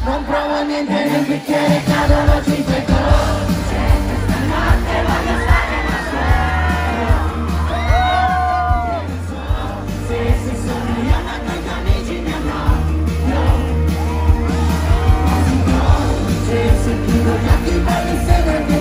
Non provo niente nel bicchiere, cadono 5 gocce. Stanotte voglio stare da solo. Se sono io ma con i tuoi amici mi annoio. Se chiudo gli occhi poi mi sembra che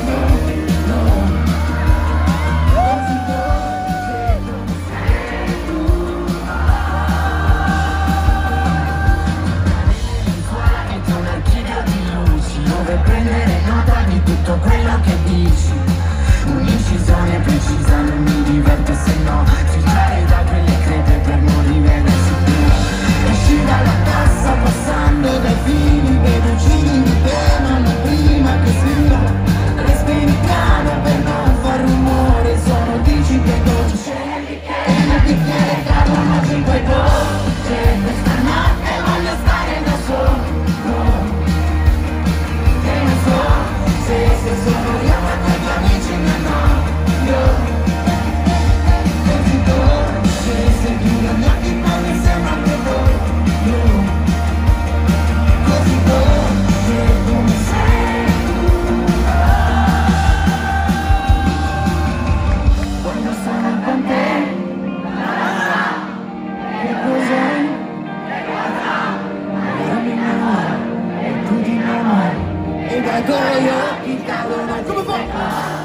prendere nota di tutto quello che dici. Un'incisione precisa non mi diverte se no. Filtrare da quelle crepe per non rivedersi più. Esci dalla cassa passando dai fili. Veducini mi temano prima che sfilo. Respiri piano per non far rumore. Sono 5 gocce e nel bicchiere cadono 5 gocce. Questa notte voglio stare da solo. Se sono io ma con i tuoi amici mi annoio. Così dolce, se chiudo gli occhi poi mi sembra che voglio. Così dolce come sei tu. Quando sono con te, che cos'è? Io mi innamoro e tu ti innamori. E da tuoi occhi cadono 5 gocce.